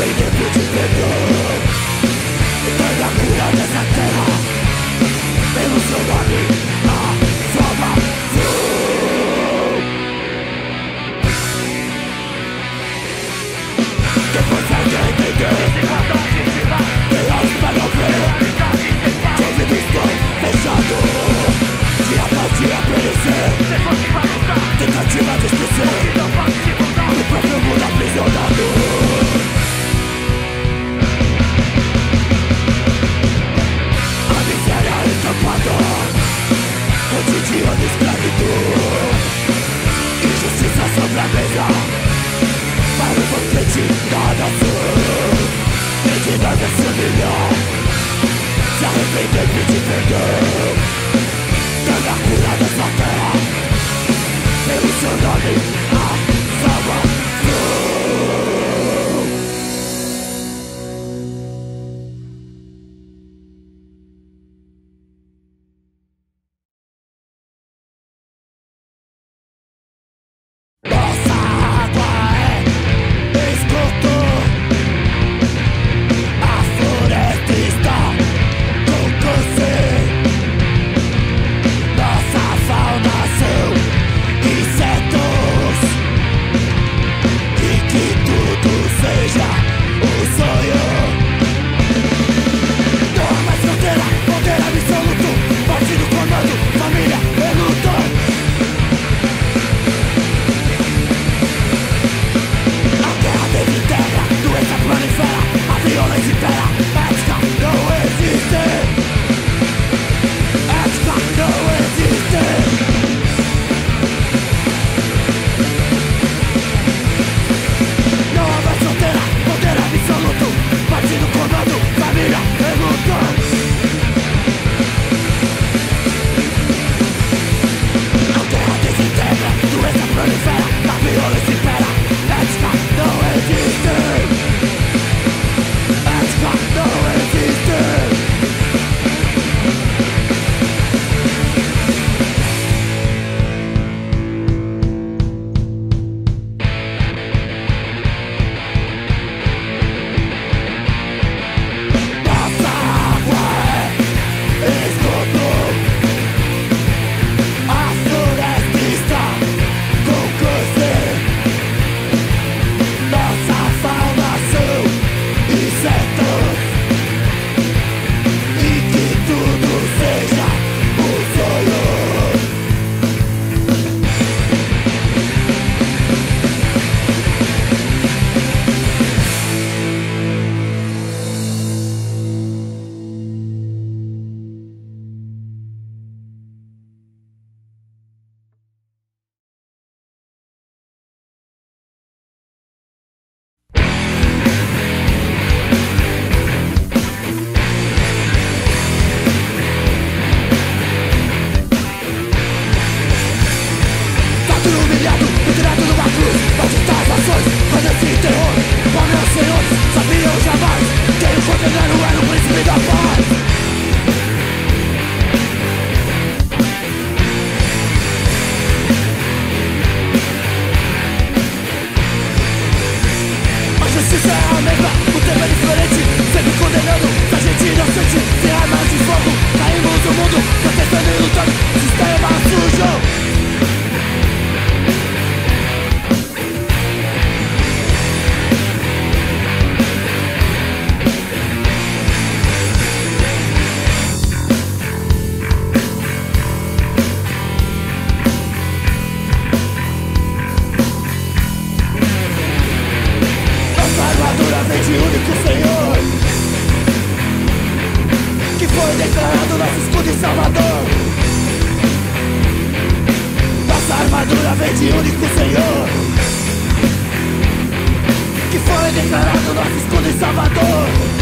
arrependendo de perdão. Toda a cura dessa terra, pelo seu nome, a salvação. Quem consegue entender pelas para não ver, de ouvido estou fechado, dia após dia perecer, tentativa de esquecer no próprio mundo aprisionado. A miséria estampada, cotidiano escravidão, injustiça sobre a mesa, para o banquete da nação. Indignar vai se humilhar, se arrepender e pedir perdão. Dando a cura dessa terra, pelo seu nome, a salvação. Nossa água é esgoto, a floresta está com câncer. Nossa fauna são insetos, e que tudo seja um sonho. Não há mais fronteira, fronteira absoluto, partido, comando, família, reluto. A guerra desintegra, doença prolifera, a violência impera, ética não existe. Ética não existe. Não há mais fronteira, poder absoluto, partido, comando, família, reluto. A guerra desintegra, doença prolifera, a violência impera, ética não existe. Ética não existe. Nossa água é esgoto, a floresta está com câncer. Nossa fauna são insetos, e que tudo seja um sonho. Tá tudo humilhado, retirado numa cruz, malditas as ações, ganância e terror. Ó meus senhores, sabiam jamais quem o condenado era o príncipe da paz. A justiça é a mesma, o tema é diferente, sempre condenando a gente inocente. Sem armas de fogo, caímos no mundo, protestando e lutando, sistema sujo. Nossa armadura vem de único Senhor, que foi declarado nosso escudo e salvador. Nossa armadura vem de único Senhor, que foi declarado nosso escudo e salvador.